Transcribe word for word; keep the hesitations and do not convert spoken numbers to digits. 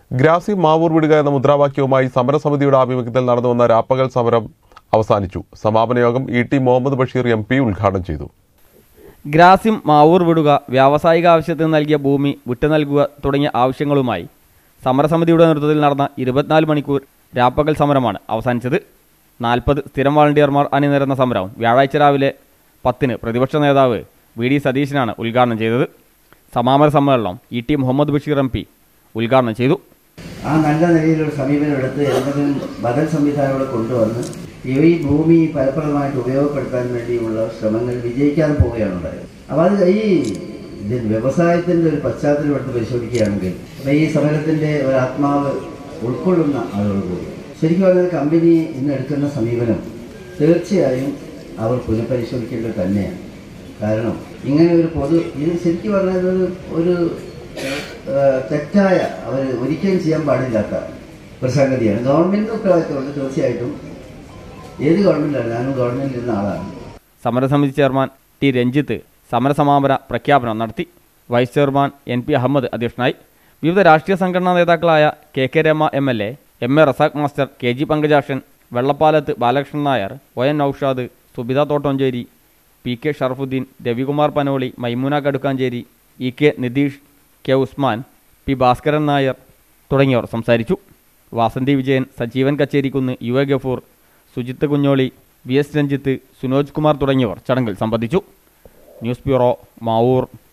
Grassy Mavoor വിടുക എന്ന മുദ്രാവാക്യവുമായി സമരസമിതിയുടെ ആഭിമുഖ്യത്തിൽ നടന്നുവന്ന രാപ്പകൽ സമരം അവസാനിച്ചു. സമാപന യോഗം E T Muhammad Basheer M P ഉദ്ഘാടനം ചെയ്തു. ഗ്രാസിം മാവൂർ വിടുക, വ്യാവസായിക ആവശ്യത്തിന് നൽകിയ ഭൂമി വിട്ടു നൽകുക തുടങ്ങിയ ആവശ്യങ്ങളുമായി സമരസമിതിയുടെ നേതൃത്വത്തിൽ നടന്ന ഇരുപത്തിനാല് മണിക്കൂർ രാപ്പകൽ സമരമാണ് അവസാനിച്ചത്. നാൽപ്പത് സ്ഥിരം വാളണ്ടിയർമാർ അണിനിരന്ന സമരം വ്യാഴാഴ്ച രാവിലെ പത്തിന് പ്രതിപക്ഷ നേതാവ് വി ഡി സതീശനാണ് ഉദ്ഘാടനം ചെയ്തത്. സമാപന സമ്മേളനം E T Muhammad Basheer M P ഉദ്ഘാടനം ചെയ്തു. ആ നല്ല നിലയിലുള്ള സമീപനം എടുത്ത് എന്തെങ്കിലും ബദൽ സംവിധാനങ്ങൾ കൊണ്ടുവന്ന് ഈ ഭൂമി ഫലപ്രദമായിട്ട് ഉപയോഗപ്പെടുത്താൻ വേണ്ടിയുള്ള ശ്രമങ്ങൾ വിജയിക്കാതെ പോവുകയാണ് ഉണ്ടായത്. അപ്പോൾ അത് ഈ ഇതിൽ വ്യവസായത്തിൻ്റെ ഒരു പശ്ചാത്തലം എടുത്ത് പരിശോധിക്കുകയാണെങ്കിൽ അപ്പോൾ ഈ സമരത്തിൻ്റെ ഒരു ആത്മാവ് ഉൾക്കൊള്ളുന്ന ആളുകൾ കൂടി ശരിക്കും പറഞ്ഞാൽ കമ്പനി ഇന്ന് എടുക്കുന്ന സമീപനം തീർച്ചയായും അവർ പുനഃപരിശോധിക്കേണ്ടത് തന്നെയാണ്. കാരണം ഇങ്ങനെ ഒരു പൊതു ഇത് ശരിക്കും പറഞ്ഞാൽ ഒരു ഒരു തെറ്റായ അവർ ഒരിക്കലും ചെയ്യാൻ പാടില്ലാത്ത ഒരു സംഗതിയാണ്. ഗവൺമെൻറ്റിന് ഉത്തരവാദിത്തമുണ്ട് തീർച്ചയായിട്ടും. ഏത് ഗവൺമെൻറ്റാണ്, ഞാനും ഗവൺമെൻറ്റിൽ ഇരുന്ന ആളാണ്. സമരസമിതി ചെയർമാൻ ടി രഞ്ജിത്ത് സമരസമാപന പ്രഖ്യാപനം നടത്തി. Vice chairman N P Ahammed അധ്യക്ഷനായി. വിവിധ രാഷ്ട്രീയ സംഘടനാ നേതാക്കളായ K K Rema M L A, M A Razak master, K G Pankajakshan, Vellappalath Balakrishnan Nair, O N Noushad, Subitha Thottoncheri, P K Sharafudheen, Ravikumar Panoli, Maimoona Kadukkancheri, E K Nitheesh, K Usman, P Bhaskaran Nair തുടങ്ങിയവർ സംസാരിച്ചു. Vasanthi Vijayan, Sajeevan Kacherikkunnu, U A Gafoor, Sujith Kunjoli, V S Ranjith, Sunoj Kumar തുടങ്ങിയവർ ചടങ്ങിൽ സംബന്ധിച്ചു. News bureau, Mavoor.